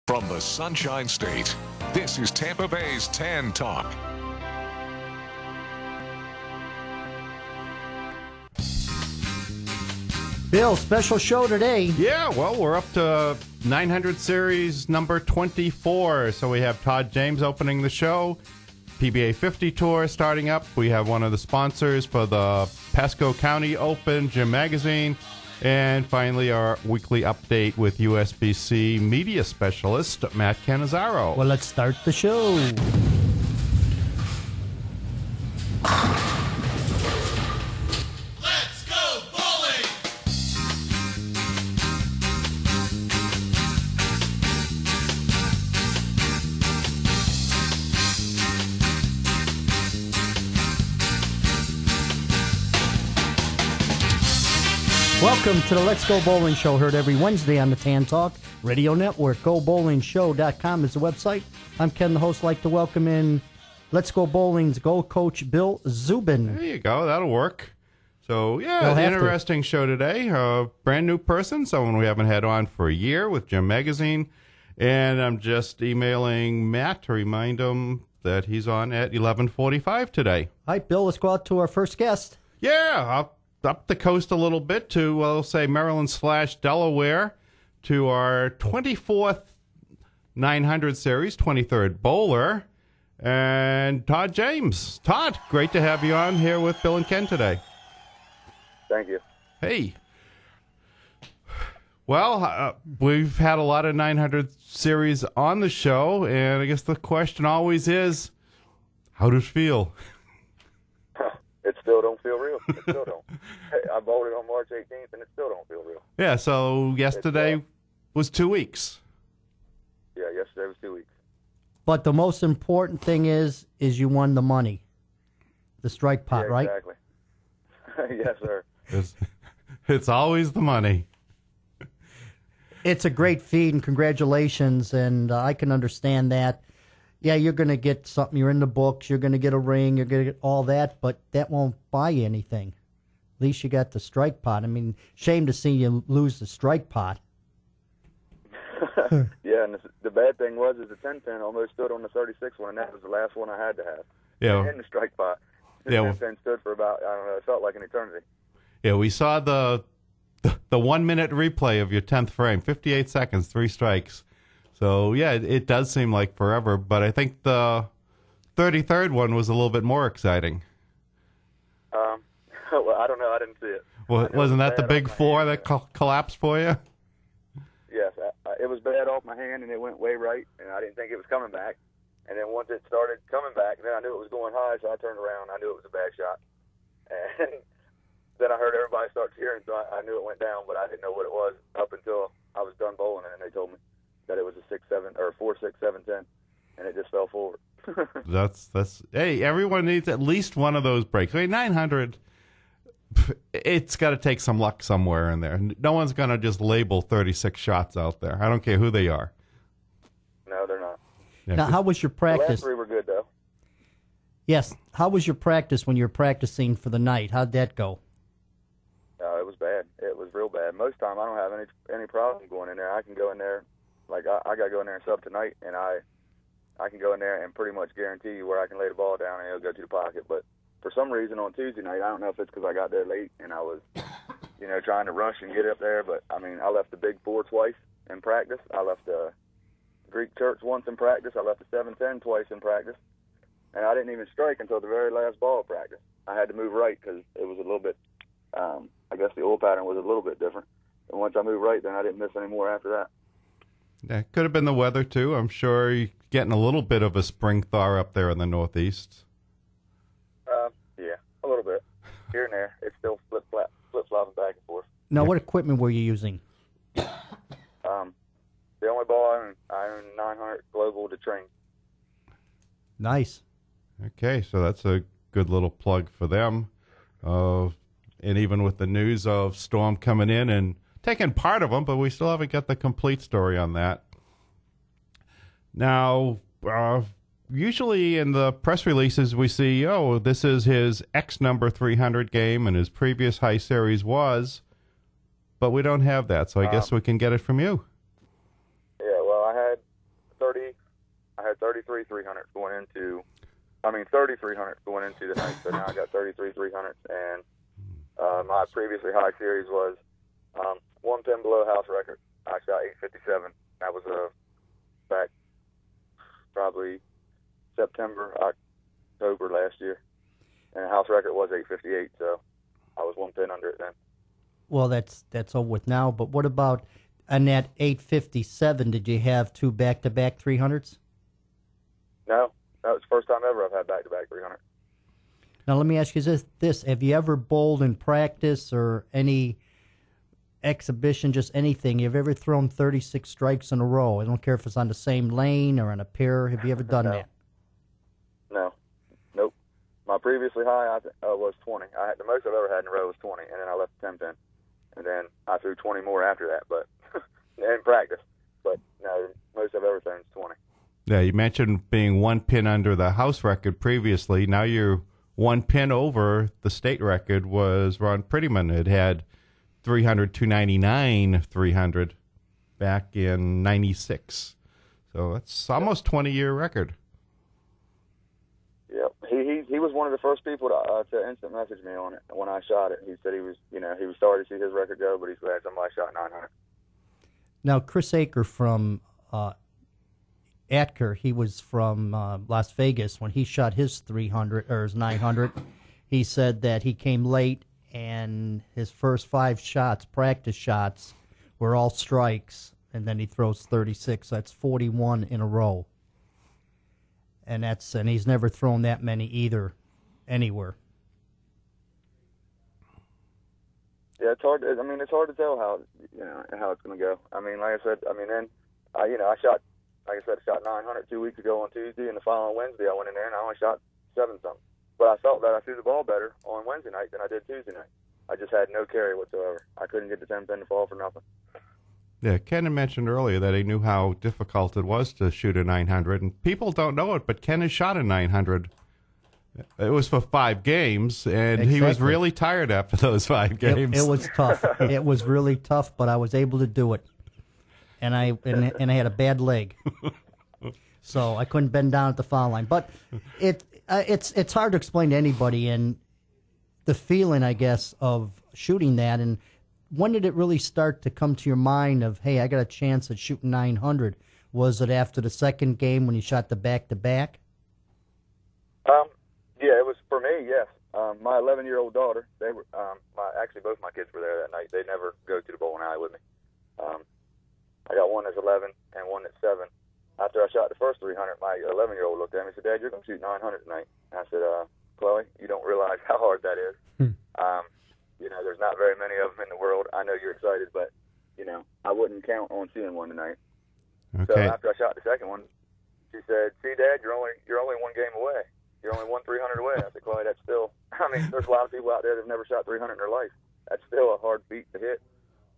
From the Sunshine State, this is Tampa Bay's Tan Talk. Bill, special show today. Yeah, well, we're up to 900 Series number 24. So we have Todd James opening the show, PBA 50 Tour starting up. We have one of the sponsors for the Pasco County Open, Gym Magazine. And finally, our weekly update with USBC media specialist, Matt Cannizzaro. Well, let's start the show. Let's go bowling! Welcome to the Let's Go Bowling Show, heard every Wednesday on the Tan Talk Radio Network. GoBowlingShow.com is the website. I'm Ken, the host. Like to welcome in Let's Go Bowling's Go Coach Bill Zubin. There you go. That'll work. So, yeah, interesting show today. Brand new person, someone we haven't had on for a year with Gym Magazine. And I'm just emailing Matt to remind him that he's on at 11:45 today. All right, Bill, let's go out to our first guest. Yeah, up the coast a little bit to, well, say, Maryland/Delaware to our 24th 900 Series, 23rd bowler, and Todd James. Todd, great to have you on here with Bill and Ken today. Thank you. Hey. Well, we've had a lot of 900 Series on the show, and I guess the question always is, how does it feel? It still don't feel real. It still don't. Hey, I bowled it on March 18th, and it still don't feel real. Yeah, so yesterday was 2 weeks. Yeah, yesterday was 2 weeks. But the most important thing is you won the money, the strike pot, Yeah, right? exactly. Yes, sir. It's always the money. It's a great feat, and congratulations, and I can understand that. Yeah, you're going to get something. You're in the books. You're going to get a ring. You're going to get all that, but that won't buy you anything. At least you got the strike pot. I mean, shame to see you lose the strike pot. Yeah, and the bad thing was is the 10-pin almost stood on the 36 one, and that was the last one I had to have. Yeah. In the strike pot. The Yeah, 10-pin stood for about, I don't know, it felt like an eternity. Yeah, we saw the 1 minute replay of your 10th frame, 58 seconds, 3 strikes. So, yeah, it does seem like forever, but I think the 33rd one was a little bit more exciting. Well, I don't know. I didn't see it. Well, wasn't that the big four that collapsed for you? Yes, it was bad off my hand, and it went way right, and I didn't think it was coming back. And then once it started coming back, then I knew it was going high, so I turned around. I knew it was a bad shot. And then I heard everybody start cheering, so I knew it went down, but I didn't know what it was up until I was done bowling, and they told me that it was a 6-7 or 4-6-7-10, and it just fell forward. That's hey, everyone needs at least one of those breaks. I mean, 900, it's got to take some luck somewhere in there. No one's going to just label 36 shots out there. I don't care who they are. No, they're not. Yeah. Now, how was your The practice? last three were good, though. Yes. How was your practice when you were practicing for the night? How'd that go? It was bad. It was real bad. Most time I don't have any problem going in there. I can go in there, like I got to go in there and sub tonight, and I can go in there and pretty much guarantee you where I can lay the ball down and it'll go to the pocket. But for some reason on Tuesday night, I don't know if it's because I got there late and I was, trying to rush and get up there. But, I mean, I left the big four twice in practice. I left the Greek church once in practice. I left the 7-10 twice in practice. And I didn't even strike until the very last ball of practice. I had to move right because it was a little bit, I guess the oil pattern was a little bit different. And once I moved right, then I didn't miss any more after that. Yeah, could have been the weather, too. I'm sure you're getting a little bit of a spring thaw up there in the Northeast. Yeah, a little bit. Here and there. It's still flip-flopping back and forth. Now, what equipment were you using? The only ball I own 900 Global to train. Nice. Okay, so that's a good little plug for them. And even with the news of Storm coming in and taking part of them, but we still haven't got the complete story on that. Now, usually in the press releases we see, this is his X number 300 game and his previous high series was, but we don't have that, so I guess we can get it from you. Yeah, well, I 33 300s going into, 30 300s going into the night. So now I got 33 300s, and my previously high series was 1 pin below house record. I shot 857. That was back probably September, October last year, and house record was 858. So I was 1 pin under it then. Well, that's over with now. But what about on that 857? Did you have 2 back-to-back 300s? No, that was the first time ever I've had back-to-back 300. Now, let me ask you this. Have you ever bowled in practice or any exhibition, just anything? Have you ever thrown 36 strikes in a row? I don't care if it's on the same lane or on a pair. Have you ever done that? No. Nope. My previously high was 20. The most I've ever had in a row was 20, and then I left the 10-pin. And then I threw 20 more after that, but in practice. But no, most I've ever thrown is 20. Yeah, you mentioned being 1 pin under the house record previously. Now you're 1 pin over the state record was Ron Prettyman. It had 300, 299, 300 back in 96. So that's almost 20-year record. Yep. He was one of the first people to instant message me on it when I shot it. He said he was sorry to see his record go, but he's glad somebody shot 900. Now, Chris Aker from Atker, he was from Las Vegas. When he shot his 300 or his 900, he said that he came late and his first 5 shots, practice shots, were all strikes, and then he throws 36. That's 41 in a row. And he's never thrown that many either, anywhere. Yeah, it's hard. It's hard to tell how it's going to go. Like I said, I shot, like I said, I shot 900 2 weeks ago on Tuesday, and the following Wednesday I went in there and I only shot 7-something. But I felt that I threw the ball better on Wednesday night than I did Tuesday night. I just had no carry whatsoever. I couldn't get the 10-pin to fall for nothing. Yeah, Ken had mentioned earlier that he knew how difficult it was to shoot a 900, and people don't know it, but Ken has shot a 900. It was for 5 games, and Exactly. He was really tired after those 5 games. It was tough. It was really tough, but I was able to do it. And I had a bad leg, so I couldn't bend down at the foul line. But it's hard to explain to anybody, and the feeling, I guess, of shooting that. And when did it really start to come to your mind of, hey, I got a chance at shooting 900? Was it after the second game when you shot the back-to-back? Yeah, it was for me. Yes, my 11-year-old daughter. They were actually both my kids were there that night. They never go to the bowling alley with me. I got one that's 11 and one that's 7. After I shot the first 300, my 11-year-old looked at me and said, "Dad, you're going to shoot 900 tonight." And I said, "Chloe, you don't realize how hard that is. There's not very many of them in the world. I know you're excited, but I wouldn't count on seeing one tonight." Okay. So after I shot the second one, she said, "See, Dad, you're only 1 game away. You're only 1 300 away." I said, "Chloe, that's still. There's a lot of people out there that've never shot 300 in their life. That's still a hard feat to hit."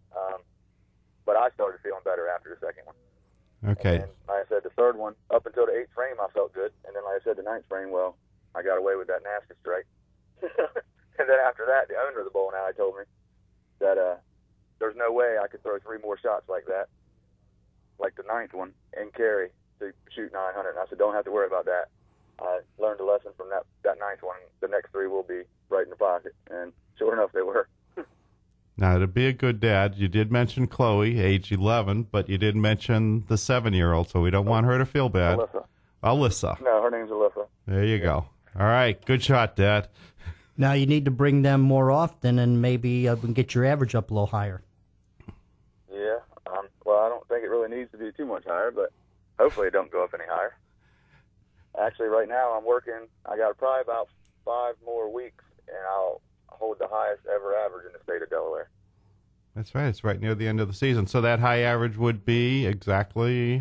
But I started feeling better after the second one. Okay. And like I said, the third one, up until the 8th frame, I felt good. And then, like I said, the 9th frame, well, I got away with that nasty strike. And then after that, the owner of the bowling alley told me that there's no way I could throw 3 more shots like that, like the 9th one, and carry to shoot 900. And I said, "Don't have to worry about that. I learned a lesson from that 9th one. The next 3 will be right in the pocket." And sure enough, they were. Now, to be a good dad, you did mention Chloe, age 11, but you didn't mention the 7-year-old, so we don't want her to feel bad. Alyssa. No, her name's Alyssa. There you go. All right, good shot, Dad. Now you need to bring them more often, and maybe we can get your average up a little higher. Yeah. Well, I don't think it really needs to be too much higher, but hopefully it don't go up any higher. Actually, right now I'm working. I got probably about 5 more weeks, and I'll hold the highest ever average in the state of Delaware. That's right. It's right near the end of the season. So that high average would be exactly?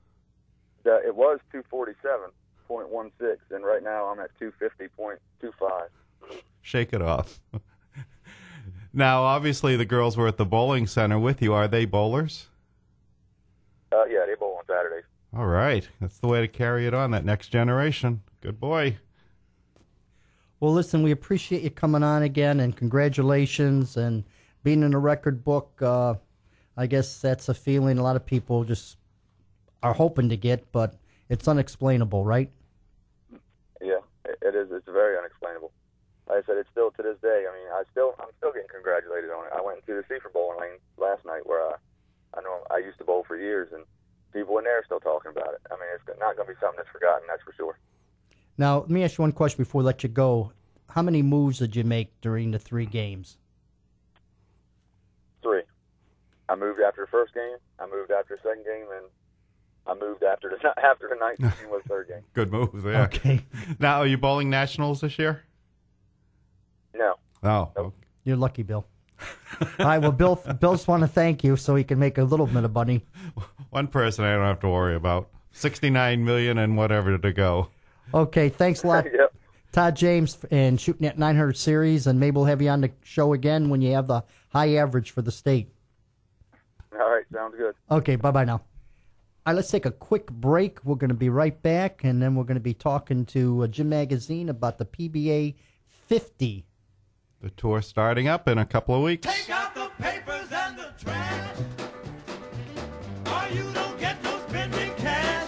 It was 247.16, and right now I'm at 250.25. Shake it off. Now, obviously, the girls were at the bowling center with you. Are they bowlers? Yeah, they bowl on Saturdays. All right. That's the way to carry it on, that next generation. Good boy. Well, listen, we appreciate you coming on again, and congratulations, and being in the record book. I guess that's a feeling a lot of people just are hoping to get, but It's unexplainable, right? Yeah, it is. It's very unexplainable. Like I said, it's still to this day. I mean, I'm still getting congratulated on it. I went into the Seaford Bowling Lane last night, where I know I used to bowl for years, and people in there are still talking about it. I mean, it's not going to be something that's forgotten, that's for sure. Now, let me ask you one question before we let you go. How many moves did you make during the 3 games? 3. I moved after the first game, I moved after the second game, and I moved after the 19th was third game. Good moves, yeah. Okay. Now, are you bowling nationals this year? No. Oh. Nope. You're lucky, Bill. All right, well, Bill just want to thank you so he can make a little bit of money. One person I don't have to worry about. 69 million and whatever to go. Okay, thanks a lot, Yep. Todd James, and shooting at 900 series, and maybe we'll have you on the show again when you have the high average for the state. All right, sounds good. Okay, bye-bye now. All right, let's take a quick break. We're going to be right back, and then we're going to be talking to Jim Magazine about the PBA 50. The tour starting up in a couple of weeks. Take out the papers and the trash, or you don't get no spending cash.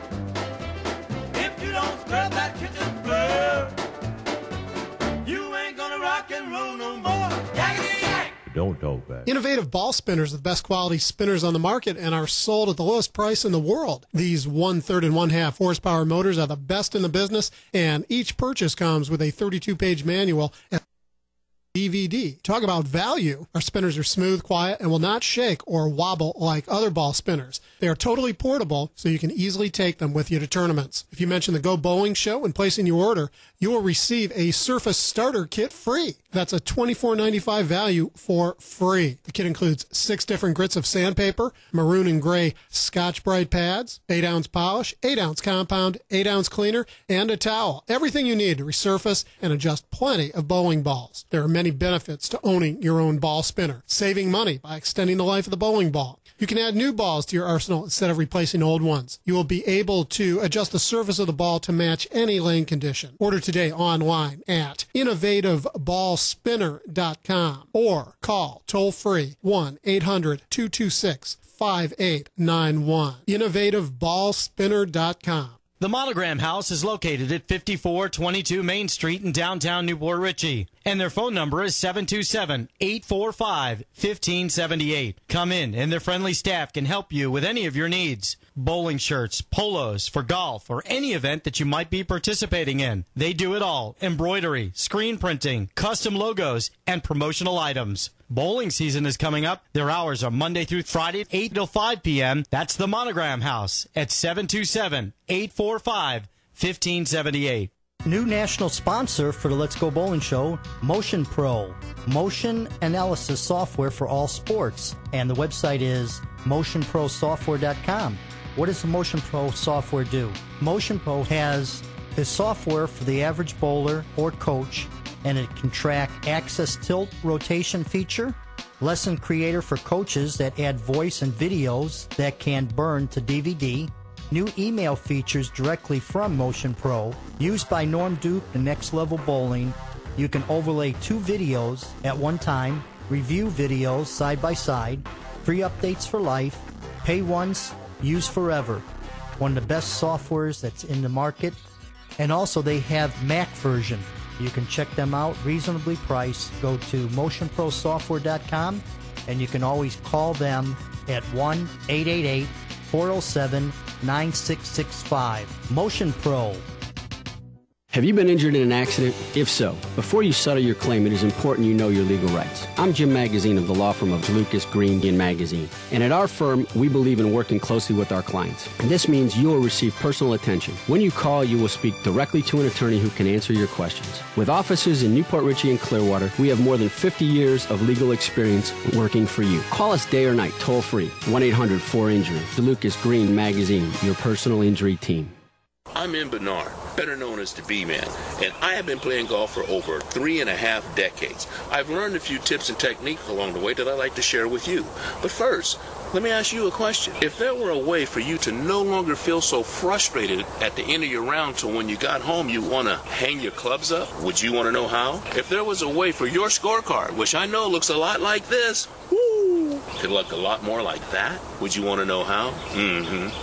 If you don't scrub that kitchen floor, you ain't gonna rock and roll no more. Yakety yak! Don't talk back. Innovative ball spinners are the best quality spinners on the market and are sold at the lowest price in the world. These 1/3 and 1/2 horsepower motors are the best in the business, and each purchase comes with a 32-page manual and DVD. Talk about value. Our spinners are smooth, quiet, and will not shake or wobble like other ball spinners. They are totally portable, so you can easily take them with you to tournaments. If you mention the Go Bowling Show when placing your order, you will receive a Surface Starter Kit free. That's a $24.95 value for free. The kit includes 6 different grits of sandpaper, maroon and gray Scotch-Brite pads, 8-ounce polish, 8-ounce compound, 8-ounce cleaner, and a towel. Everything you need to resurface and adjust plenty of bowling balls. There are many benefits to owning your own ball spinner. Saving money by extending the life of the bowling ball. You can add new balls to your arsenal instead of replacing old ones. You will be able to adjust the surface of the ball to match any lane condition. Order today online at innovativeballspinner.com or call toll-free 1-800-226-5891. innovativeballspinner.com. The Monogram House is located at 5422 Main Street in downtown Newport Richey, and their phone number is 727-845-1578. Come in, and their friendly staff can help you with any of your needs. Bowling shirts, polos, for golf, or any event that you might be participating in. They do it all. Embroidery, screen printing, custom logos, and promotional items. Bowling season is coming up. Their hours are Monday through Friday, 8 till 5 p.m. That's the Monogram House at 727-845-1578. New national sponsor for the Let's Go Bowling Show, Motion Pro. Motion analysis software for all sports. And the website is motionprosoftware.com. What does the Motion Pro software do? Motion Pro has the software for the average bowler or coach, and it can track access tilt rotation feature, lesson creator for coaches that add voice and videos that can burn to DVD, new email features directly from Motion Pro, used by Norm Duke, the Next Level Bowling. You can overlay 2 videos at one time, review videos side by side, free updates for life, pay once, use forever. One of the best softwares that's in the market. And also they have Mac version. You can check them out, reasonably priced. Go to motionprosoftware.com, and you can always call them at 1-888-407-9665. Motion Pro. Have you been injured in an accident? If so, before you settle your claim, it is important you know your legal rights. I'm Jim Magazine of the law firm of Lucas, Green & Magazine. And at our firm, we believe in working closely with our clients. And this means you will receive personal attention. When you call, you will speak directly to an attorney who can answer your questions. With offices in Newport Richey and Clearwater, we have more than 50 years of legal experience working for you. Call us day or night, toll free, 1-800-4INJURY. The Lucas, Green Magazine, your personal injury team. I'm Ian Bernard, better known as the B-Man, and I have been playing golf for over 3.5 decades. I've learned a few tips and techniques along the way that I'd like to share with you. But first, let me ask you a question. If there were a way for you to no longer feel so frustrated at the end of your round so when you got home you want to hang your clubs up, would you want to know how? If there was a way for your scorecard, which I know looks a lot like this, could look a lot more like that, would you want to know how?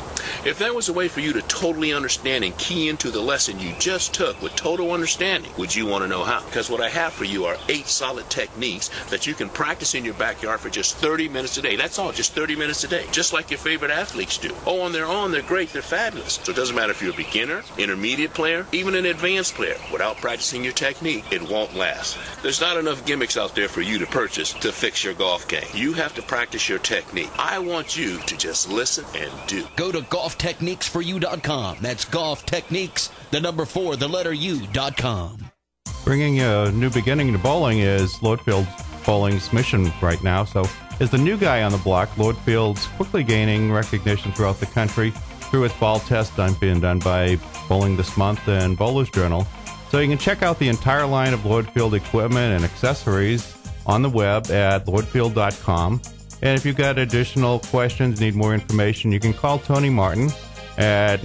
If there was a way for you to totally understand and key into the lesson you just took with total understanding, would you want to know how? Because what I have for you are 8 solid techniques that you can practice in your backyard for just 30 minutes a day. That's all, just 30 minutes a day, just like your favorite athletes do. Oh, on their own, they're great, they're fabulous. So it doesn't matter if you're a beginner, intermediate player, even an advanced player. Without practicing your technique, it won't last. There's not enough gimmicks out there for you to purchase to fix your golf game. You have to practice your technique. I want you to just listen and do. Go to golftechniquesforyou.com. That's golftechniques, the number 4, the letter U.com. Bringing a new beginning to bowling is Lordfield Bowling's mission right now. So, as the new guy on the block, Lordfield's quickly gaining recognition throughout the country through its ball test being done by Bowling This Month and Bowler's Journal. So you can check out the entire line of Lordfield equipment and accessories on the web at lordfield.com. And if you've got additional questions, need more information, you can call Tony Martin at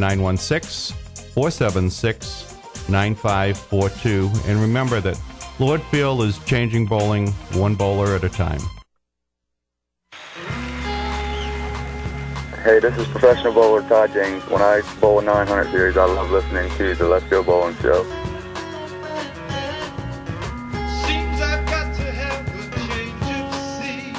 916-476-9542. And remember that Lordfield is changing bowling one bowler at a time. Hey, this is professional bowler Todd James. When I bowl a 900 series, I love listening to the Let's Go Bowling Show. Seems I've got to have a change of scene.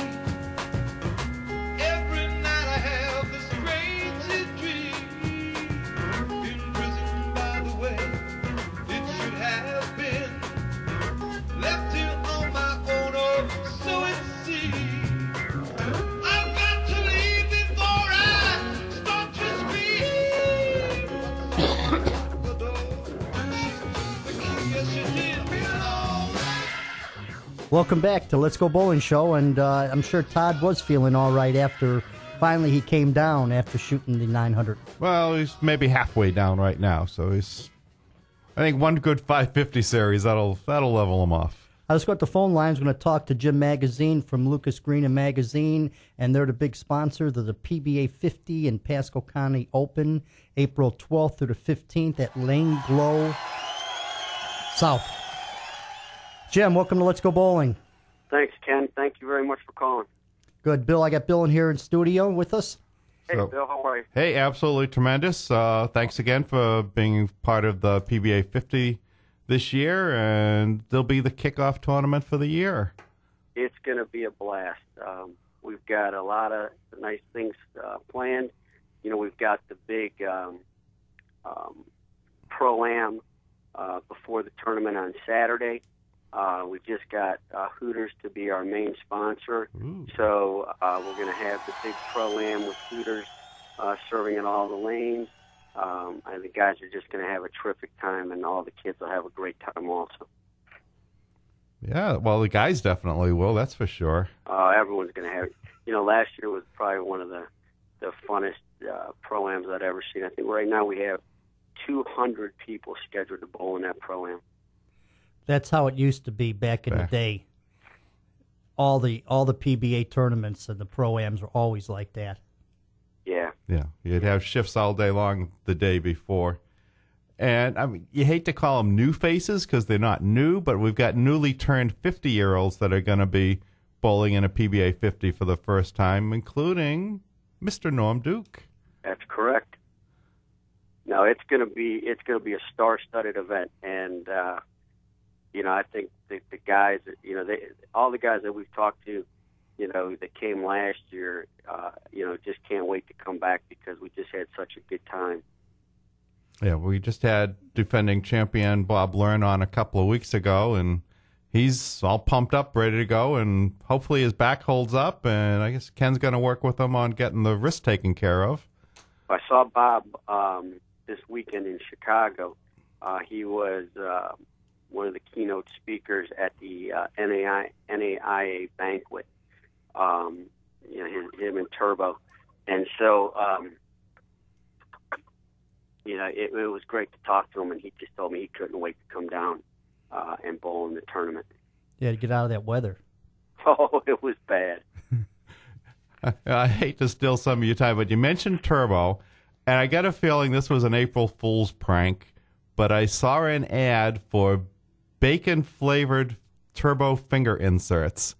Every night I have this crazy dream. Imprisoned by the way it should have been. Left here on my own, oh, so it seems. I've got to leave before I start to speak. Welcome back to Let's Go Bowling Show, and I'm sure Todd was feeling all right after finally he came down after shooting the 900. Well, he's maybe halfway down right now, so he's, I think, one good 550 series that'll level him off. Let's go to the phone lines. We're going to talk to Jim Magazine from Lucas Green and Magazine, and they're the big sponsor of the PBA 50 and Pasco County Open, April 12th through the 15th at Lane Glow South. Jim, welcome to Let's Go Bowling. Thanks, Ken. Thank you very much for calling. Good. Bill, I got Bill in here in studio with us. Hey, So- Bill, how are you? Hey, absolutely tremendous. Thanks again for being part of the PBA 50 this year, and there'll be the kickoff tournament for the year. It's going to be a blast. We've got a lot of nice things planned. You know, we've got the big Pro-Am before the tournament on Saturday. We've just got Hooters to be our main sponsor. Ooh. So we're going to have the big Pro-Am with Hooters serving in all the lanes. And the guys are just going to have a terrific time, and all the kids will have a great time also. Yeah, well, the guys definitely will, that's for sure. Everyone's going to have, you know, last year was probably one of the funnest Pro-Ams I'd ever seen. I think right now we have 200 people scheduled to bowl in that Pro-Am. That's how it used to be back in the day. All the PBA tournaments and the Pro-Ams were always like that. Yeah. Yeah, you'd have shifts all day long the day before. And I mean, you hate to call them new faces because they're not new, but we've got newly turned 50-year-olds that are going to be bowling in a PBA 50 for the first time, including Mr. Norm Duke. That's correct. No, it's going to be a star-studded event, and you know, I think the guys, you know, all the guys that we've talked to, you know, that came last year, you know, just can't wait to come back because we just had such a good time. Yeah, we just had defending champion Bob Learn on a couple of weeks ago, and he's all pumped up, ready to go, and hopefully his back holds up, and I guess Ken's going to work with him on getting the wrist taken care of. I saw Bob this weekend in Chicago. He was one of the keynote speakers at the NAIA banquet. You know, him and Turbo, and so you know, it was great to talk to him, and he just told me he couldn't wait to come down and bowl in the tournament. Yeah, to get out of that weather. Oh, it was bad. I hate to steal some of your time, but you mentioned Turbo, and I got a feeling this was an April Fool's prank, but I saw an ad for bacon-flavored Turbo finger inserts.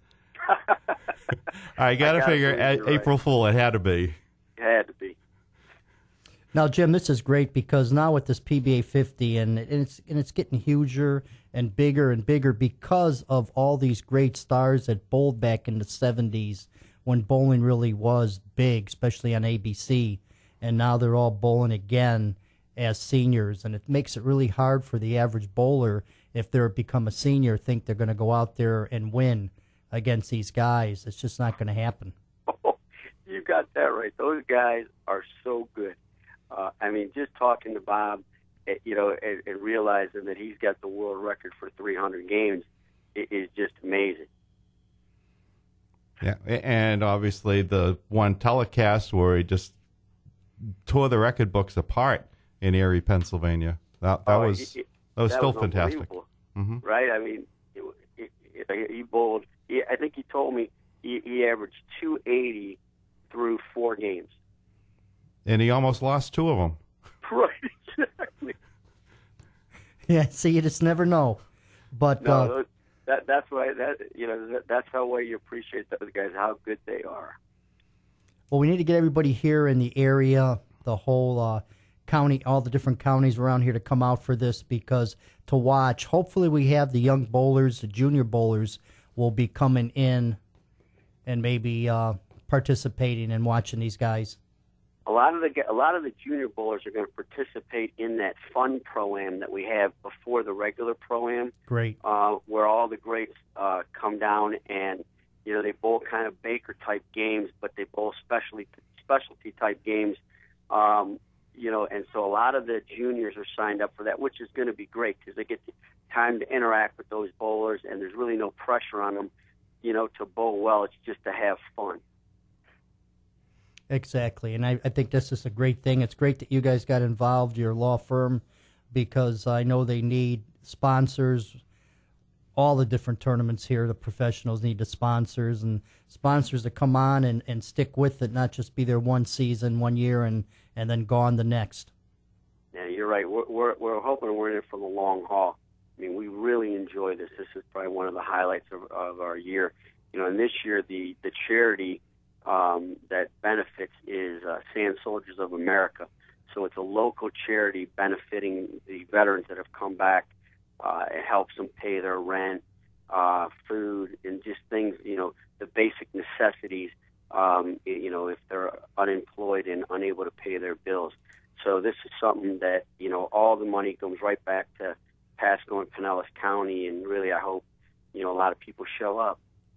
I got to figure right. April Fool, it had to be. It had to be. Now, Jim, this is great because now with this PBA 50, and it's getting huger and bigger because of all these great stars that bowled back in the 70s when bowling really was big, especially on ABC. And now they're all bowling again as seniors, and it makes it really hard for the average bowler, if they're become a senior, think they're going to go out there and win against these guys. It's just not going to happen. Oh, you got that right. Those guys are so good. I mean, just talking to Bob, and realizing that he's got the world record for 300 games, it is just amazing. Yeah, and obviously the one telecast where he just tore the record books apart in Erie, Pennsylvania. That was still fantastic. Mm-hmm. Right? I mean, he bowled. I think he told me he averaged 280 through 4 games. And he almost lost 2 of them. Right, exactly. Yeah, see, you just never know. But no, that's why that's how well you appreciate those guys, how good they are. Well, we need to get everybody here in the area, the whole county, all the different counties around here to come out for this because to watch. Hopefully, we have the young bowlers, the junior bowlers, will be coming in and maybe participating and watching these guys. A lot of the junior bowlers are going to participate in that fun pro-am that we have before the regular pro-am. Great. Where all the greats come down and they bowl kind of Baker type games, but they bowl specialty type games. And so a lot of the juniors are signed up for that, which is going to be great because they get time to interact with those bowlers, and there's really no pressure on them, to bowl well. It's just to have fun. Exactly, and I think this is a great thing. It's great that you guys got involved, your law firm, because I know they need sponsors. All the different tournaments here, the professionals need the sponsors, and sponsors that come on and stick with it, not just be there one season, 1 year, and then gone the next. Yeah, you're right. We're hoping we're in it for the long haul. I mean, we really enjoy this. This is probably one of the highlights of our year. And this year the charity that benefits is Sand Soldiers of America. So it's a local charity benefiting the veterans that have come back. It helps them pay their rent, food, and just things, the basic necessities, if they're unemployed and unable to pay their bills. So this is something that, all the money comes right back to Pasco and Pinellas County, and really I hope, a lot of people show up.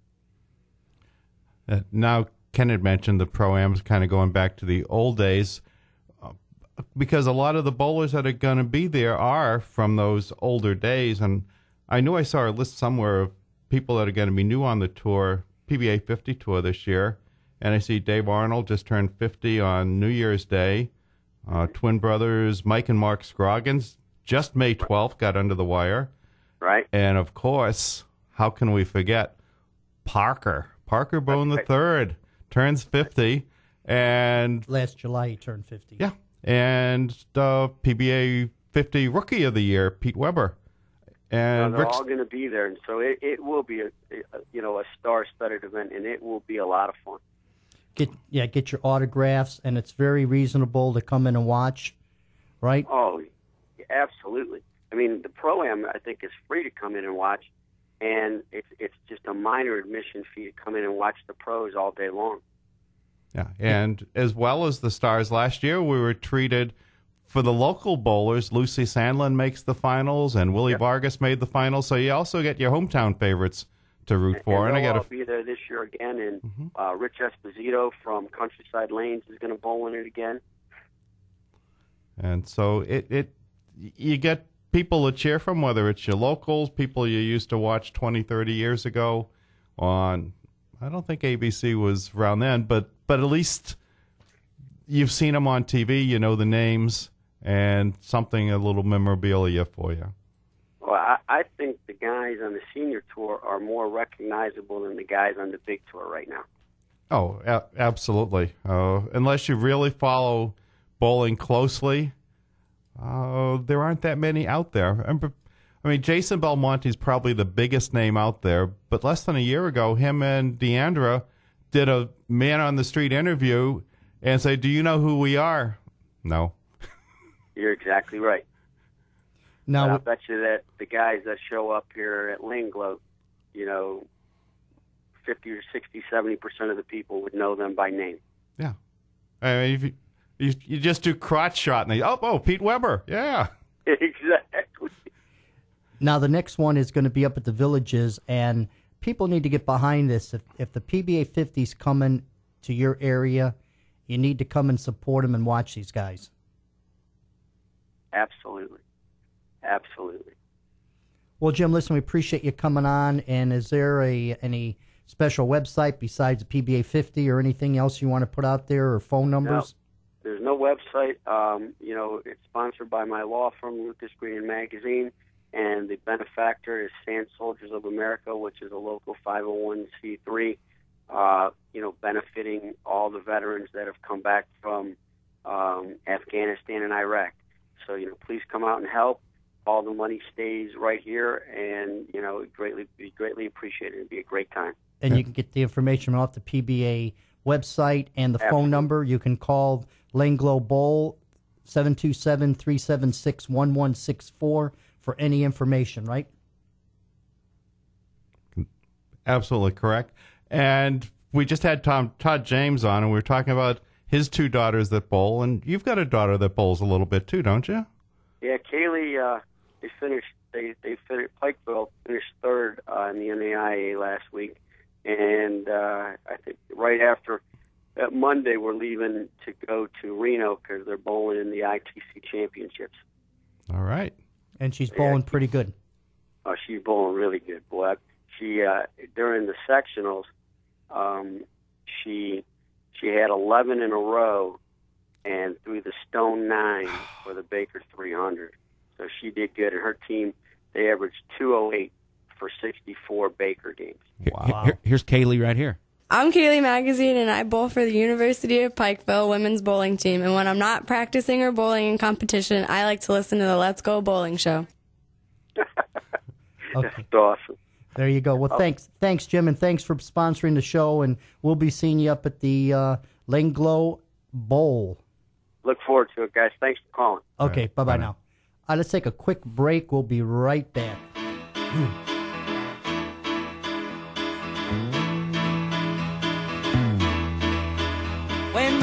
Now, Ken had mentioned the Pro-Am's kind of going back to the old days because a lot of the bowlers that are going to be there are from those older days. And I knew I saw a list somewhere of people that are going to be new on the tour, PBA 50 tour this year. And I see Dave Arnold just turned 50 on New Year's Day. Twin brothers Mike and Mark Scroggins just May 12th got under the wire. Right. And, of course, how can we forget Parker Bone III. Turns 50, and last July he turned 50. Yeah, and the PBA 50 Rookie of the Year, Pete Weber, and they're all going to be there, and so it will be a star-studded event, and it will be a lot of fun. Get your autographs, and it's very reasonable to come in and watch, right? Oh, absolutely. I mean, the Pro-Am I think is free to come in and watch. And it's just a minor admission fee to come in and watch the pros all day long. Yeah, and as well as the stars, last year we were treated for the local bowlers. Lucy Sandlin makes the finals, and Willie Vargas made the finals. So you also get your hometown favorites to root for. And I'll be there this year again. And Rich Esposito from Countryside Lanes is going to bowl in it again. And so you get people to cheer from, whether it's your locals, people you used to watch 20, 30 years ago on, I don't think ABC was around then, but at least you've seen them on TV, you know the names, and something, a little memorabilia for you. Well, I think the guys on the senior tour are more recognizable than the guys on the big tour right now. Oh, absolutely. Unless you really follow bowling closely, there aren't that many out there. I mean, Jason Belmonte's probably the biggest name out there, but less than a year ago, him and Deandra did a man-on-the-street interview and say, "Do you know who we are?" No. You're exactly right. Now, I'll bet you that the guys that show up here at Langlo, 50 or 60, 70% of the people would know them by name. Yeah. I mean, if you just do crotch shot, and they, Pete Weber, yeah. Exactly. Now, the next one is going to be up at the Villages, and people need to get behind this. If the PBA 50's coming to your area, you need to come and support them and watch these guys. Absolutely. Absolutely. Well, Jim, listen, we appreciate you coming on, and is there any special website besides the PBA 50 or anything else you want to put out there, or phone numbers? No, there's no website. It's sponsored by my law firm, Lucas Green Magazine, and the benefactor is Sand Soldiers of America, which is a local 501c3, benefiting all the veterans that have come back from Afghanistan and Iraq. So, please come out and help. All the money stays right here, and, be greatly appreciated. It'd be a great time. And you can get the information off the PBA website and the phone number. You can call Langlo Bowl, 727-376-1164 for any information, right? Absolutely correct. And we just had Todd James on, and we were talking about his two daughters that bowl, and you've got a daughter that bowls a little bit too, don't you? Yeah, Kaylee, they finished Pikeville finished third in the NAIA last week, and I think right after that Monday we're leaving to go to Reno because they're bowling in the ITC Championships. All right. And she's bowling pretty good. Oh, she's bowling really good, boy. She during the sectionals, she had 11 in a row, and threw the Stone 9 for the Baker 300. So she did good, and her team, they averaged 208 for 64 Baker games. Wow. Here's Kaylee right here. I'm Kaylee Magazine, and I bowl for the University of Pikeville women's bowling team. And when I'm not practicing or bowling in competition, I like to listen to the Let's Go Bowling Show. Okay. That's awesome. There you go. Well, thanks, Jim, and thanks for sponsoring the show. And we'll be seeing you up at the Langlo Bowl. Look forward to it, guys. Thanks for calling. Okay, bye-bye now. Let's take a quick break. We'll be right back. When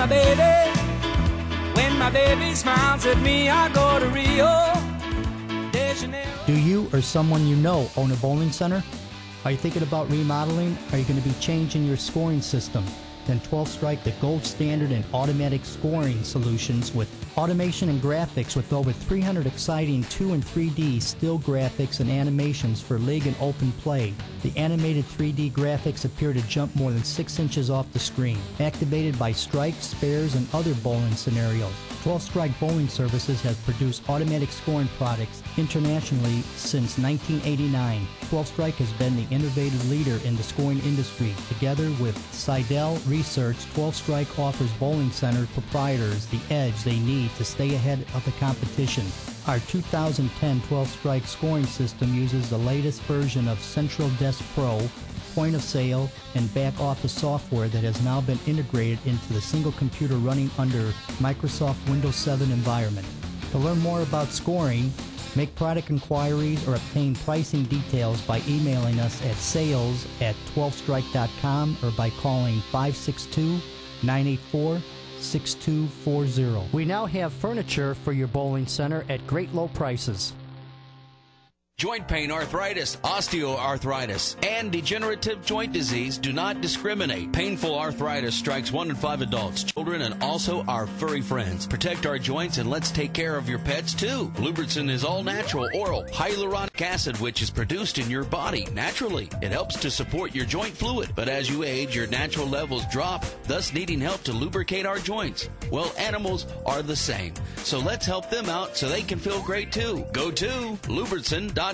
my baby smiles at me, I go to Rio de Janeiro. Do you or someone you know own a bowling center? Are you thinking about remodeling? Are you going to be changing your scoring system? Then 12 Strike, the gold standard in automatic scoring solutions with automation and graphics with over 300 exciting 2 and 3D still graphics and animations for league and open play. The animated 3D graphics appear to jump more than 6 inches off the screen, activated by strikes, spares, and other bowling scenarios. 12 Strike Bowling Services has produced automatic scoring products internationally since 1989. 12 Strike has been the innovative leader in the scoring industry. Together with Seidel Research, 12 Strike offers bowling center proprietors the edge they need to stay ahead of the competition. Our 2010 12 Strike scoring system uses the latest version of Central Desk Pro, point of sale, and back office software that has now been integrated into the single computer running under Microsoft Windows 7 environment. To learn more about scoring, make product inquiries, or obtain pricing details by emailing us at sales@12strike.com or by calling 562-984-6240. We now have furniture for your bowling center at great low prices. Joint pain, arthritis, osteoarthritis, and degenerative joint disease do not discriminate. Painful arthritis strikes 1 in 5 adults, children, and also our furry friends. Protect our joints and let's take care of your pets too. Lubricin is all natural, oral, hyaluronic acid, which is produced in your body naturally. It helps to support your joint fluid, but as you age, your natural levels drop, thus needing help to lubricate our joints. Well, animals are the same, so let's help them out so they can feel great too. Go to Lubricin.com,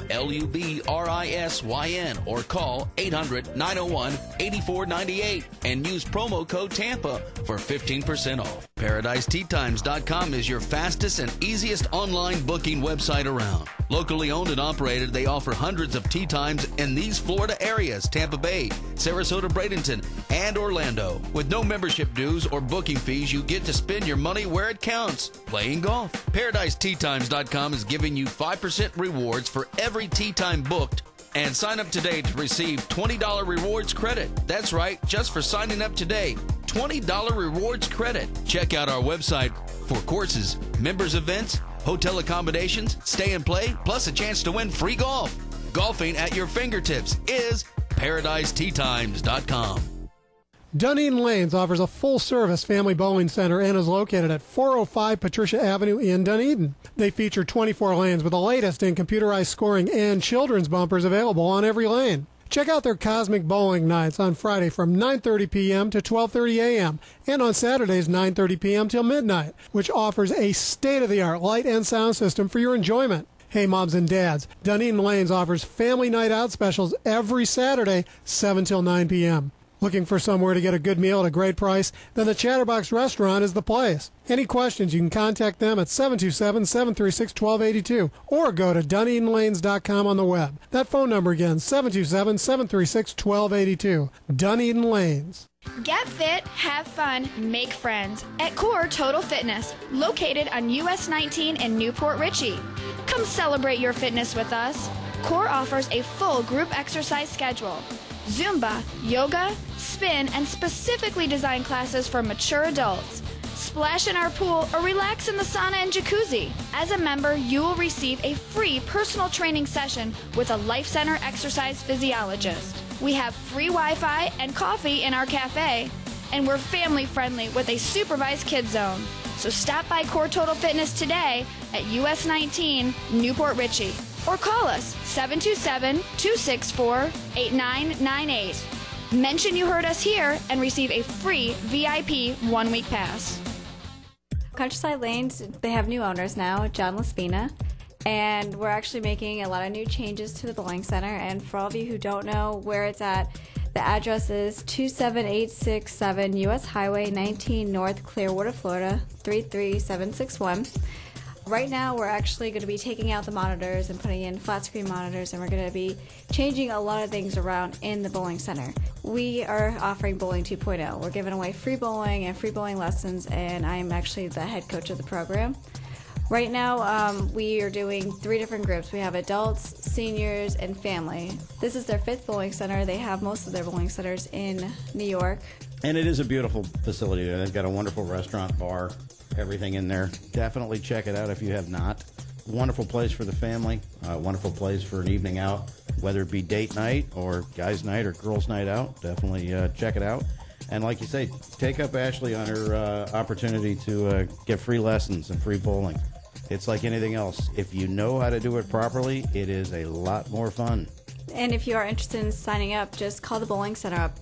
Lubrisyn, or call 800-901-8498 and use promo code TAMPA for 15% off. ParadiseTeaTimes.com is your fastest and easiest online booking website around. Locally owned and operated, they offer hundreds of tea times in these Florida areas: Tampa Bay, Sarasota, Bradenton, and Orlando. With no membership dues or booking fees, you get to spend your money where it counts, playing golf. ParadiseTeaTimes.com is giving you 5% rewards for every tea time booked. And sign up today to receive $20 rewards credit. That's right, just for signing up today. $20 rewards credit. Check out our website for courses, members events, hotel accommodations, stay and play, plus a chance to win free golf. Golfing at your fingertips is ParadiseTeaTimes.com. Dunedin Lanes offers a full-service family bowling center and is located at 405 Patricia Avenue in Dunedin. They feature 24 lanes with the latest in computerized scoring and children's bumpers available on every lane. Check out their Cosmic Bowling Nights on Friday from 9:30 p.m. to 12:30 a.m. and on Saturdays 9:30 p.m. till midnight, which offers a state-of-the-art light and sound system for your enjoyment. Hey, moms and dads, Dunedin Lanes offers family night out specials every Saturday, 7 till 9 p.m. Looking for somewhere to get a good meal at a great price? Then the Chatterbox Restaurant is the place. Any questions, you can contact them at 727-736-1282 or go to DunedinLanes.com on the web. That phone number again, 727-736-1282. Dunedin Lanes. Get fit, have fun, make friends at Core Total Fitness, located on US 19 in Newport Richey. Come celebrate your fitness with us. Core offers a full group exercise schedule: Zumba, yoga, spin, and specifically designed classes for mature adults. Splash in our pool or relax in the sauna and jacuzzi. As a member, you will receive a free personal training session with a Life Center exercise physiologist. We have free Wi-Fi and coffee in our cafe, and we're family friendly with a supervised kids zone. So stop by Core Total Fitness today at US 19, Newport Richey, or call us 727-264-8998. Mention you heard us here and receive a free VIP 1-week pass. Countryside Lanes, they have new owners now, John Laspina, and we're actually making a lot of new changes to the bowling center. And for all of you who don't know where it's at, the address is 27867 US Highway 19 North, Clearwater, Florida 33761. Right now, we're actually going to be taking out the monitors and putting in flat screen monitors, and we're going to be changing a lot of things around in the bowling center. We are offering Bowling 2.0. We're giving away free bowling and free bowling lessons, and I'm actually the head coach of the program. Right now, we are doing 3 different groups. We have adults, seniors, and family. This is their 5th bowling center. They have most of their bowling centers in New York. And it is a beautiful facility. They've got a wonderful restaurant, bar, everything in there. Definitely check it out if you have not. Wonderful place for the family. Wonderful place for an evening out, whether it be date night or guys' night or girls' night out. Definitely check it out. And like you say, take up Ashley on her opportunity to get free lessons and free bowling. It's like anything else. If you know how to do it properly, it is a lot more fun. And if you are interested in signing up, just call the bowling center up,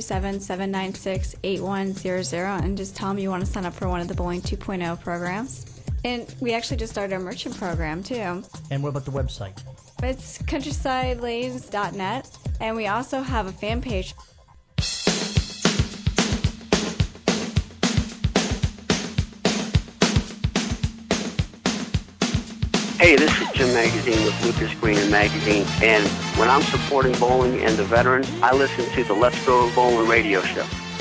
727-796-8100, and just tell them you want to sign up for one of the Bowling 2.0 programs. And we actually just started a merchant program, too. And what about the website? It's countryside-lanes.net, and we also have a fan page. Hey, this is Jim Magazine with Lucas Green and Magazine, and when I'm supporting bowling and the veterans, I listen to the Let's Go Bowling radio show.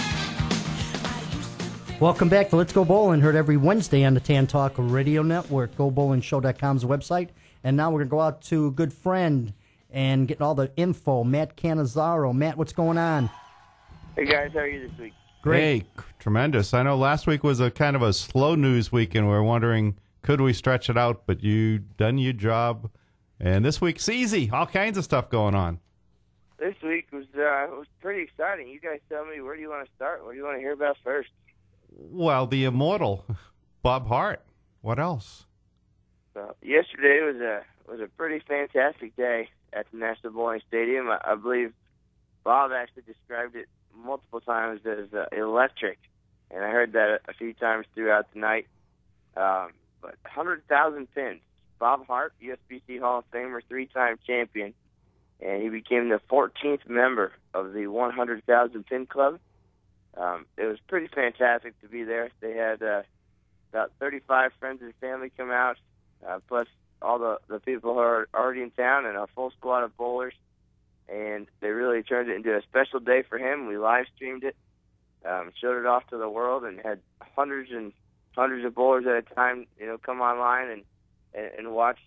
Welcome back to Let's Go Bowling, heard every Wednesday on the Tan Talk Radio Network, GoBowlingShow.com's website. And now we're going to go out to a good friend and get all the info, Matt Cannizzaro. Matt, what's going on? Hey, guys, how are you this week? Great. Hey, tremendous. I know last week was a kind of a slow news week, and we were wondering, could we stretch it out? But you done your job, and this week's easy. All kinds of stuff going on. This week was pretty exciting. You guys tell me, where do you want to start? What do you want to hear about first? Well, the immortal Bob Hart. What else? So yesterday was a pretty fantastic day at the National Bowling Stadium. I believe Bob actually described it multiple times as electric, and I heard that a few times throughout the night. But 100,000 pins. Bob Hart, USBC Hall of Famer, 3-time champion, and he became the 14th member of the 100,000 pin club. it was pretty fantastic to be there. They had about 35 friends and family come out, plus all the people who are already in town and a full squad of bowlers. And they really turned it into a special day for him. We live streamed it, showed it off to the world, and had hundreds and hundreds of bowlers at a time, come online and watch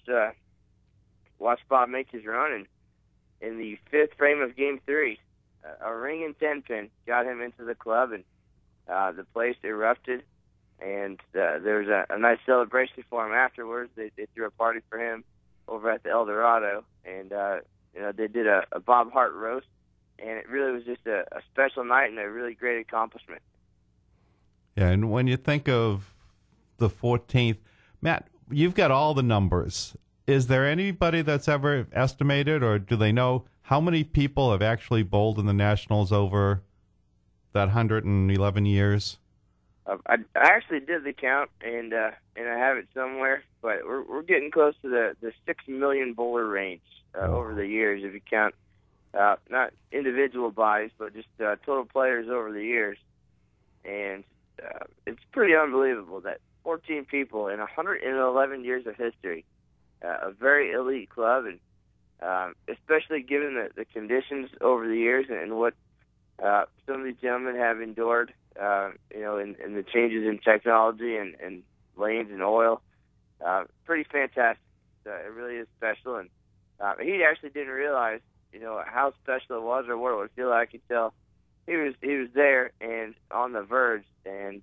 Bob make his run. And in the fifth frame of Game 3, a ring and 10-pin got him into the club, and the place erupted. And there was a nice celebration for him afterwards. They threw a party for him over at the El Dorado, and they did a Bob Hart roast, and it really was just a special night and a really great accomplishment. Yeah, and when you think of the 14th, Matt, you've got all the numbers. Is there anybody that's ever estimated, or do they know how many people have actually bowled in the Nationals over that 111 years? I actually did the count, and I have it somewhere, but we're getting close to the 6 million bowler range over the years, if you count not individual bodies, but just total players over the years. And it's pretty unbelievable that 14 people in 111 years of history, a very elite club, and especially given the conditions over the years and what some of these gentlemen have endured, in the changes in technology and lanes and oil. Pretty fantastic. It really is special. And he actually didn't realize, how special it was or what it would feel like until he was there and on the verge. And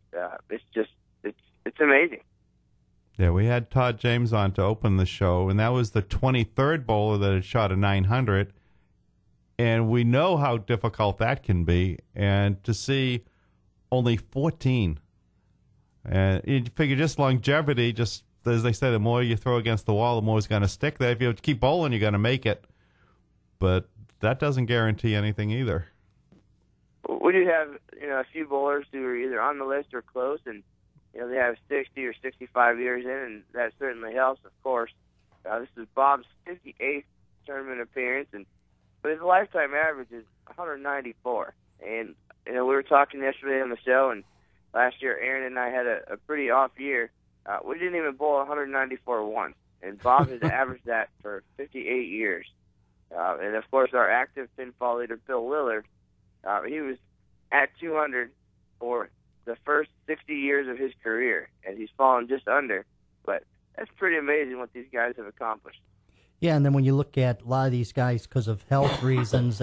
it's amazing. Yeah, we had Todd James on to open the show, and that was the 23rd bowler that had shot a 900. And we know how difficult that can be. And to see only 14. And you figure just longevity, just as they say, the more you throw against the wall, the more it's going to stick there. If you keep bowling, you're going to make it. But that doesn't guarantee anything either. We do have, a few bowlers who are either on the list or close, and, they have 60 or 65 years in, and that certainly helps, of course. This is Bob's 58th tournament appearance, but his lifetime average is 194. And, we were talking yesterday on the show, and last year Aaron and I had a pretty off year. We didn't even bowl 194 once, and Bob has averaged that for 58 years. And, of course, our active pinfall leader, Bill Willard, he was at 200 for the first 60 years of his career, and he's fallen just under. But that's pretty amazing what these guys have accomplished. Yeah, and then when you look at a lot of these guys, because of health reasons,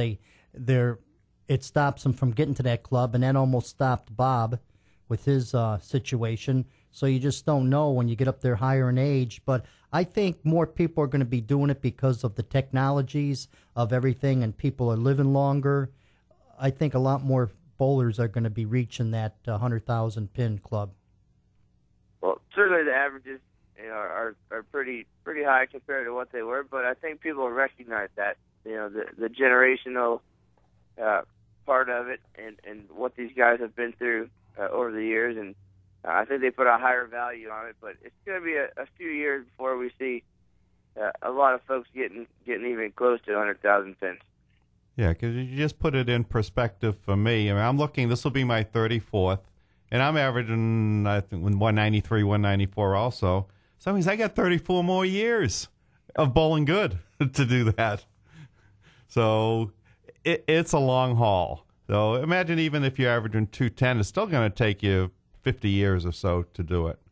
it stops them from getting to that club, and that almost stopped Bob with his situation. So you just don't know when you get up there higher in age. But I think more people are going to be doing it because of the technologies of everything, and people are living longer. I think a lot more bowlers are going to be reaching that 100,000 pin club. Well, certainly the averages are pretty high compared to what they were, but I think people recognize that, the generational part of it and what these guys have been through over the years, and I think they put a higher value on it. But it's going to be a few years before we see a lot of folks getting even close to 100,000 pins. Yeah, because you just put it in perspective for me. I mean, I'm looking, this will be my 34th, and I'm averaging, I think, 193, 194 also. So that means I got 34 more years of bowling good to do that. So it's a long haul. So imagine even if you're averaging 210, it's still going to take you 50 years or so to do it.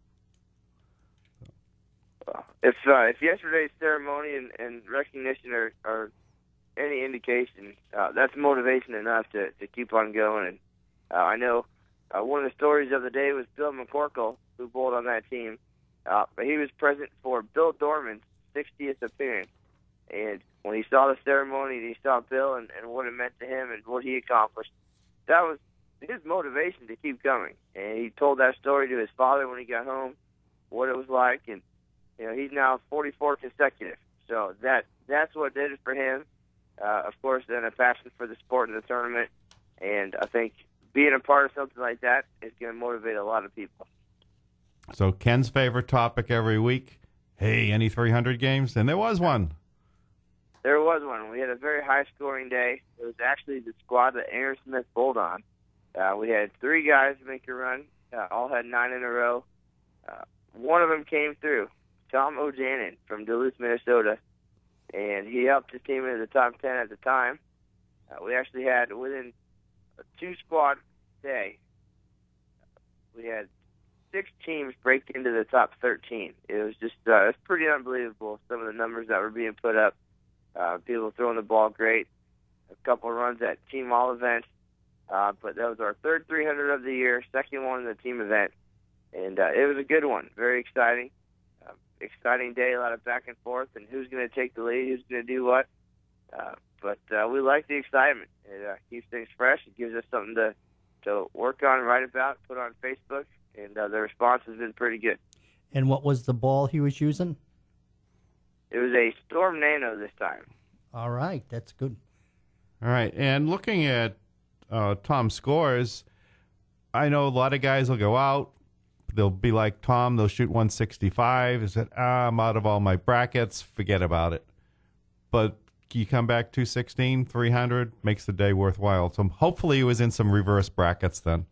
If yesterday's ceremony and recognition are any indication, that's motivation enough to keep on going. And I know one of the stories of the day was Bill McCorkle, who bowled on that team. But he was present for Bill Dorman's 60th appearance. And when he saw the ceremony and he saw Bill and what it meant to him and what he accomplished, that was his motivation to keep coming. And he told that story to his father when he got home, what it was like. And, he's now 44 consecutive. So that's what did it for him. Of course, then a passion for the sport and the tournament. And I think being a part of something like that is going to motivate a lot of people. So Ken's favorite topic every week, hey, any 300 games? And there was one. There was one. We had a very high-scoring day. It was actually the squad that Aaron Smith bowled on. We had 3 guys make a run. All had 9 in a row. One of them came through, Tom O'Jannon from Duluth, Minnesota, and he helped his team into the top 10 at the time. We actually had, within a 2-squad day, we had 6 teams break into the top 13. It was just it's pretty unbelievable, some of the numbers that were being put up. People throwing the ball great, a couple runs at team all events. But that was our 3rd 300 of the year, 2nd one in the team event. And it was a good one, very exciting. Exciting day, a lot of back and forth, and who's going to take the lead, who's going to do what. But we like the excitement. It keeps things fresh. It gives us something to work on, write about, put on Facebook, and the response has been pretty good. And what was the ball he was using? It was a Storm Nano this time. All right, that's good. All right, and looking at Tom's scores, I know a lot of guys will go out. They'll be like Tom. They'll shoot 165. They said, I'm out of all my brackets. Forget about it. But you come back 216, 300, makes the day worthwhile. So hopefully it was in some reverse brackets then.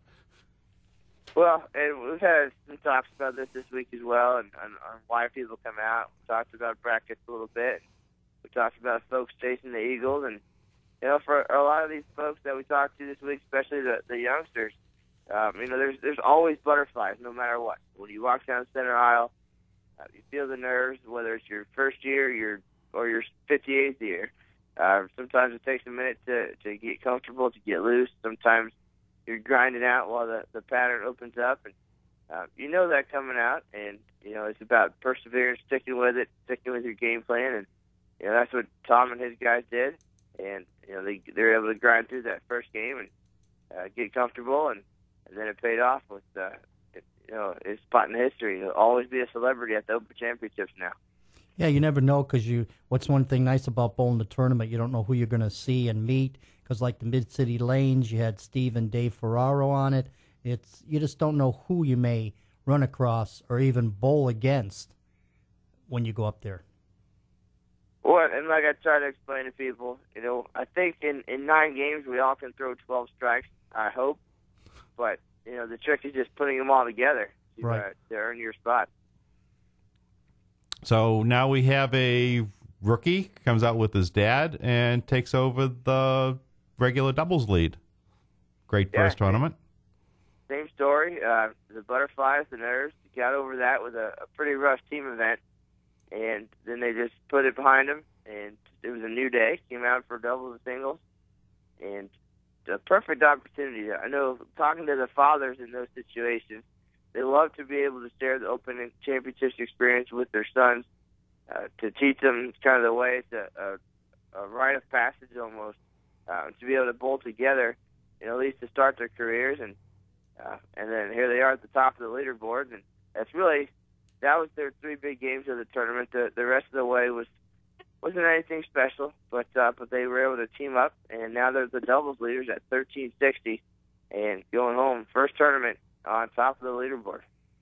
Well, and we've had some talks about this week as well, and on why people come out. We talked about brackets a little bit. We talked about folks chasing the Eagles, and for a lot of these folks that we talked to this week, especially the youngsters, there's always butterflies no matter what. When you walk down the center aisle, you feel the nerves, whether it's your first year or your 58th year. Sometimes it takes a minute to get comfortable, to get loose. Sometimes you're grinding out while the pattern opens up, and that coming out, and it's about perseverance, sticking with it, sticking with your game plan, and that's what Tom and his guys did, and they're able to grind through that first game and get comfortable, and then it paid off with his spot in history. He'll always be a celebrity at the Open Championships now. Yeah, you never know because what's one thing nice about bowling the tournament? You don't know who you're going to see and meet. Because like the Mid-City Lanes, you had Steve and Dave Ferraro on it. You just don't know who you may run across or even bowl against when you go up there. Well, and like I try to explain to people, I think in 9 games we all can throw 12 strikes, I hope. But, the trick is just putting them all together to earn your spot. So now we have a rookie, comes out with his dad, and takes over the regular doubles lead. Great first tournament. Same story. The butterflies, the nerves, got over that with a pretty rough team event. And then they just put it behind them, and it was a new day. Came out for doubles and singles. And a perfect opportunity. I know talking to the fathers in those situations, they love to be able to share the Open Championships experience with their sons, to teach them kind of the way it's a rite of passage almost, to be able to bowl together, at least to start their careers, and then here they are at the top of the leaderboard, and that was their 3 big games of the tournament. The rest of the way wasn't anything special, but they were able to team up, and now they're the doubles leaders at 1360, and going home first tournament on top of the leaderboard.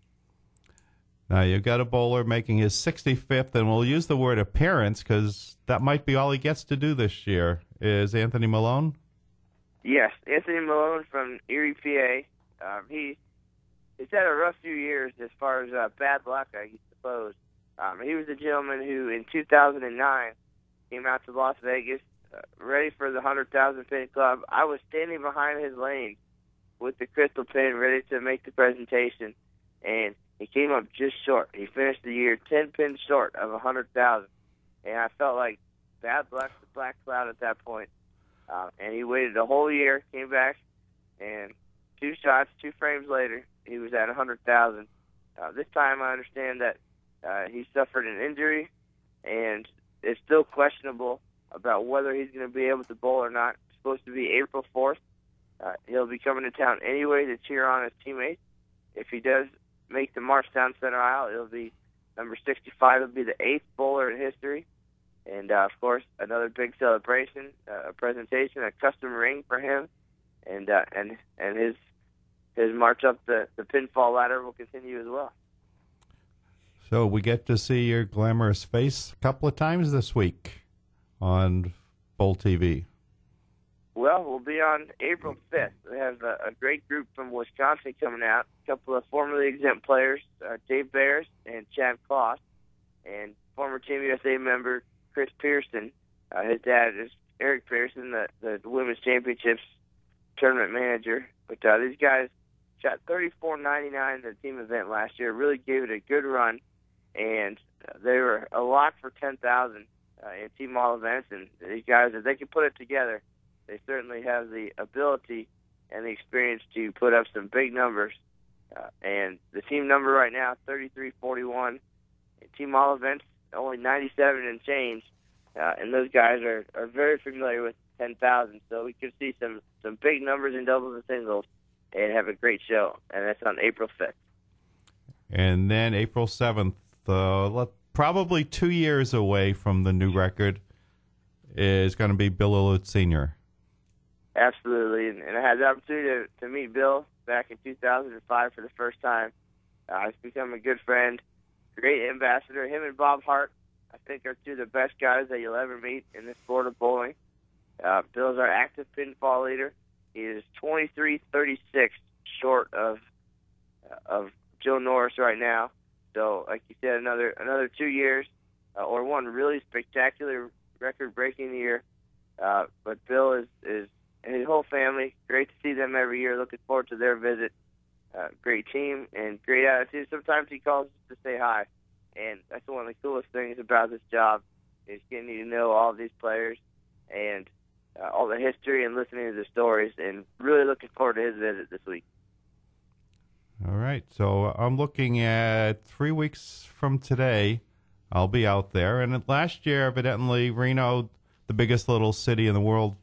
Now you've got a bowler making his 65th, and we'll use the word appearance because that might be all he gets to do this year, is Anthony Malone? Yes, Anthony Malone from Erie, PA. He's had a rough few years as far as bad luck, I suppose. He was a gentleman who, in 2009, came out to Las Vegas, ready for the 100,000 pin club. I was standing behind his lane with the crystal pin, ready to make the presentation, and he came up just short. He finished the year 10 pins short of 100,000, and I felt like bad luck, the black cloud at that point. And he waited a whole year, came back, and 2 shots, 2 frames later, he was at 100,000. This time I understand that he suffered an injury, and it's still questionable about whether he's going to be able to bowl or not. It's supposed to be April 4th. He'll be coming to town anyway to cheer on his teammates. If he does make the march down center aisle, it'll be number 65. It'll be the 8th bowler in history. And, of course, another big celebration, a presentation, a custom ring for him. And his march up the pinfall ladder will continue as well. So we get to see your glamorous face a couple of times this week on Bowl TV. Well, we'll be on April 5th. We have a great group from Wisconsin coming out, a couple of formerly exempt players, Dave Bears and Chad Kloss, and former Team USA member Chris Pearson. His dad is Eric Pearson, the Women's Championships tournament manager. But these guys shot 34.99 in the team event last year, really gave it a good run, and they were a lock for 10,000 in team all events. And these guys, if they can put it together, they certainly have the ability and the experience to put up some big numbers. And the team number right now, 33.41. Team all events, only 97 and change. And those guys are very familiar with 10,000. So we could see some big numbers in doubles and singles and have a great show. And that's on April 5th. And then April 7th, probably 2 years away from the new record, is going to be Bill Illard Sr. Absolutely, and I had the opportunity to meet Bill back in 2005 for the first time. He's become a good friend, great ambassador. Him and Bob Hart, I think, are two of the best guys that you'll ever meet in the sport of bowling. Bill's our active pinfall leader. He is 23-36 short of Joe Norris right now. So, like you said, another 2 years, or one really spectacular record-breaking year. But Bill is and his whole family, great to see them every year. Looking forward to their visit. Great team and great attitude. Sometimes he calls us to say hi, and that's one of the coolest things about this job is getting to know all of these players and all the history and listening to the stories, and really looking forward to his visit this week. All right, so I'm looking at 3 weeks from today. I'll be out there, and last year, evidently, Reno, the biggest little city in the world,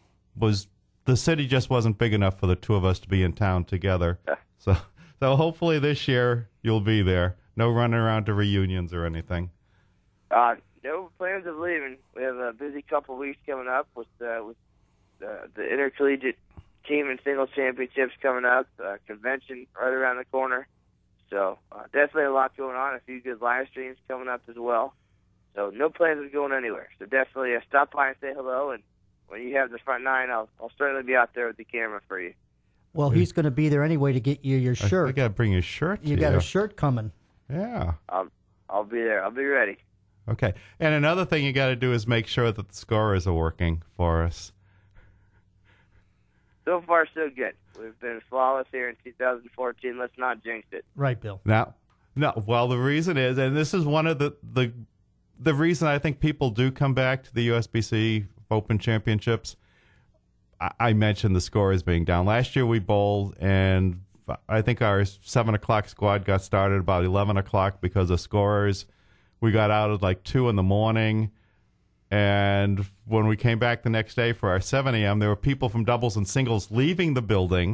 the city just wasn't big enough for the two of us to be in town together. So hopefully this year you'll be there. No running around to reunions or anything. No plans of leaving. We have a busy couple of weeks coming up with the intercollegiate team and singles championships coming up, convention right around the corner. So definitely a lot going on. A few good live streams coming up as well. So no plans of going anywhere. So definitely stop by and say hello, and when you have the front nine, I'll certainly be out there with the camera for you. Well, he's going to be there anyway to get you your shirt. I got to bring your shirt. You got a shirt coming. Yeah. I'll be there. I'll be ready. Okay. And another thing you got to do is make sure that the scorers are working for us. So far, so good. We've been flawless here in 2014. Let's not jinx it. Right, Bill. No. Well, the reason is, and this is one of the reason I think people do come back to the USBC Open Championships. I mentioned the scores being down. Last year we bowled, and I think our 7 o'clock squad got started about 11 o'clock because of scorers. We got out at like 2 in the morning, and when we came back the next day for our 7 a.m., there were people from doubles and singles leaving the building,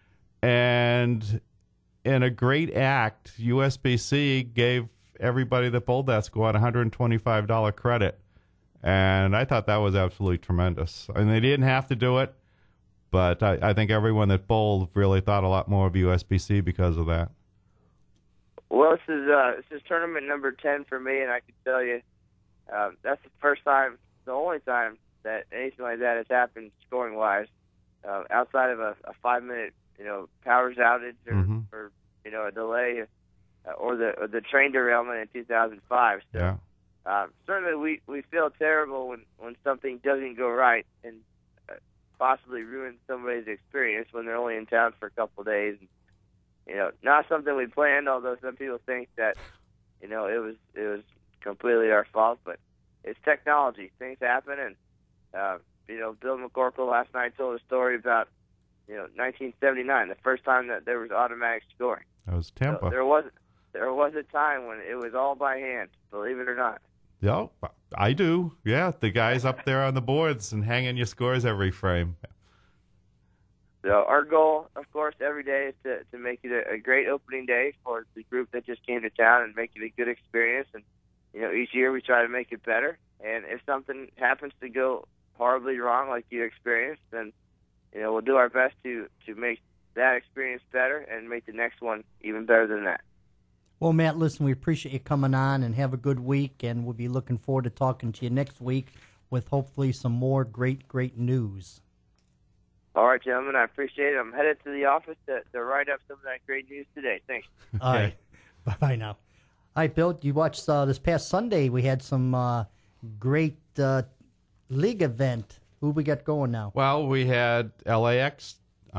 and in a great act, USBC gave everybody that bowled that squad $125 credit. And I thought that was absolutely tremendous. I mean, they didn't have to do it, but I think everyone that bowled really thought a lot more of USBC because of that. Well, this is tournament number 10 for me, and I can tell you that's the first time, the only time that anything like that has happened scoring-wise, outside of a 5-minute, powers outage or a delay or the train derailment in 2005. So. Yeah. Certainly, we feel terrible when something doesn't go right and possibly ruin somebody's experience when they're only in town for a couple of days. Not something we planned. Although some people think that it was completely our fault, but it's technology. Things happen, and Bill McCorkle last night told a story about 1979, the first time that there was automatic scoring. That was Tampa. So there was a time when it was all by hand. Believe it or not. Yeah, I do. Yeah, the guys up there on the boards and hanging your scores every frame. So our goal, of course, every day is to make it a great opening day for the group that just came to town and make it a good experience. And, each year we try to make it better. And if something happens to go horribly wrong like you experienced, then, we'll do our best to make that experience better and make the next one even better than that. Well, Matt, listen, we appreciate you coming on, and have a good week, and we'll be looking forward to talking to you next week with hopefully some more great news. All right, gentlemen, I appreciate it. I'm headed to the office to write up some of that great news today. Thanks. All right. Bye now. All right, Bill, you watched this past Sunday. We had some great league event. Who we got going now? Well, we had LAX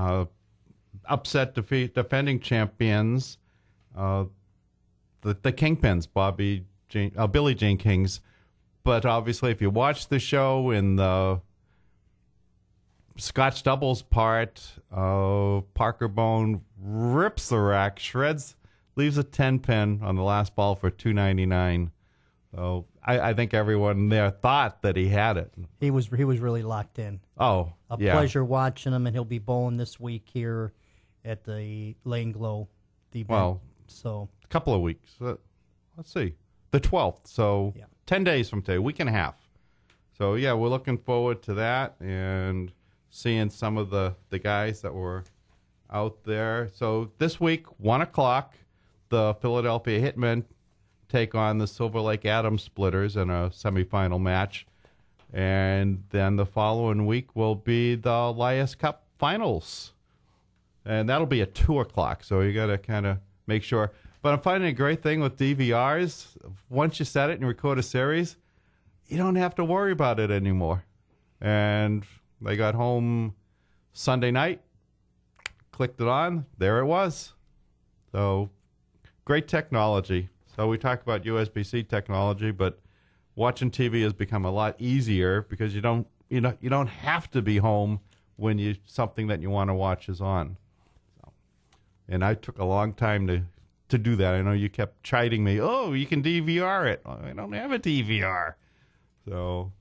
upset defending champions, the Kingpins, Billie Jean Kings. But obviously, if you watch the show in the Scotch doubles part, Parker Bone rips the rack, shreds, leaves a 10-pin on the last ball for $2.99. So I think everyone there thought that he had it. He was really locked in. Oh, a yeah. pleasure watching him, and he'll be bowling this week here at the Lane Glow event. Well, so a couple of weeks. Let's see, the 12th. So 10 days from today, week and a half. So yeah, we're looking forward to that and seeing some of the guys that were out there. So this week, 1 o'clock, the Philadelphia Hitmen take on the Silver Lake Adams Splitters in a semifinal match. And then the following week will be the Elias Cup Finals. And that'll be at 2 o'clock, so you got to kind of make sure. But I'm finding a great thing with DVRs. Once you set it and record a series, you don't have to worry about it anymore. And they got home Sunday night, clicked it on, there it was. So great technology. So we talk about USB-C technology, but watching TV has become a lot easier because you don't have to be home when something that you want to watch is on. So, and I took a long time to do that. I know you kept chiding me. Oh, you can DVR it. I don't have a DVR. So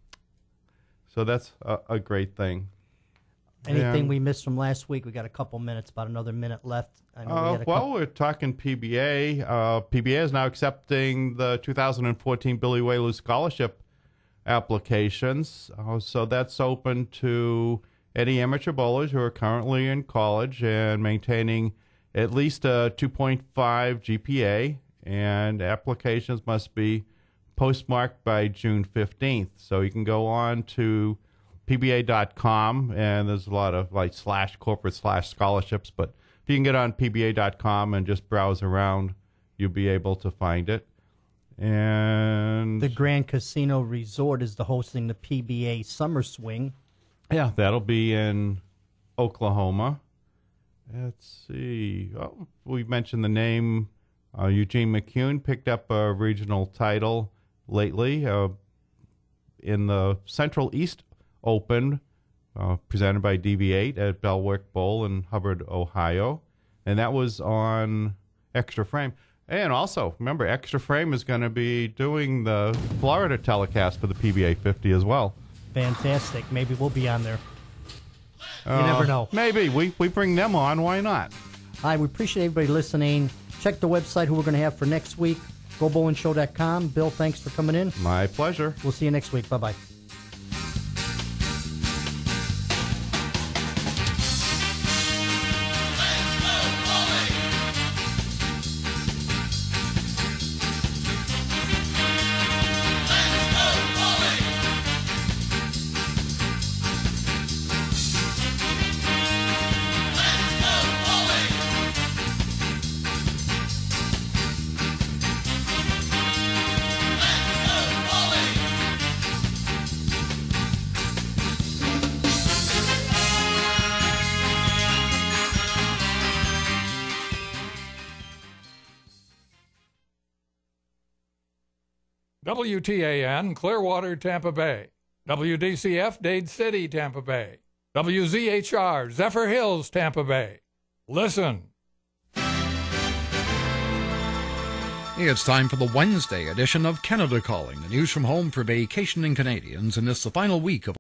that's a great thing. Anything we missed from last week? We got a couple minutes, about another minute left. I know we're talking PBA. PBA is now accepting the 2014 Billy Whaley Scholarship applications. So that's open to any amateur bowlers who are currently in college and maintaining at least a 2.5 GPA, and applications must be postmarked by June 15th. So you can go on to PBA.com, and there's a lot of /corporate/scholarships, but if you can get on PBA.com and just browse around, you'll be able to find it. And the Grand Casino Resort is hosting the PBA Summer Swing. Yeah, that'll be in Oklahoma. Let's see. Oh, we mentioned the name. Eugene McCune picked up a regional title lately in the Central East Open, presented by DV8 at Belwick Bowl in Hubbard, Ohio. And that was on Extra Frame. And also, remember, Extra Frame is going to be doing the Florida telecast for the PBA 50 as well. Fantastic. Maybe we'll be on there. You never know. Maybe. We bring them on. Why not? Hi, we appreciate everybody listening. Check the website, who we're going to have for next week. GoBowlingShow.com. Bill, thanks for coming in. My pleasure. We'll see you next week. Bye-bye. WTAN, Clearwater, Tampa Bay. WDCF, Dade City, Tampa Bay. WZHR, Zephyr Hills, Tampa Bay. Listen. It's time for the Wednesday edition of Canada Calling, the news from home for vacationing Canadians, and it's the final week of